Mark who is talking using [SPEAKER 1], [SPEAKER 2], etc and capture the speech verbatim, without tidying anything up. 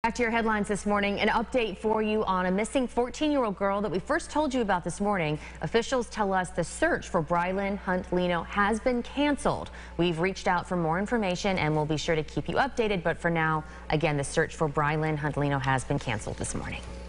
[SPEAKER 1] Back to your headlines this morning. An update for you on a missing fourteen-year-old girl that we first told you about this morning. Officials tell us the search for Brilynn Hunt-Lino has been canceled. We've reached out for more information and we'll be sure to keep you updated. But for now, again, the search for Brilynn Hunt-Lino has been canceled this morning.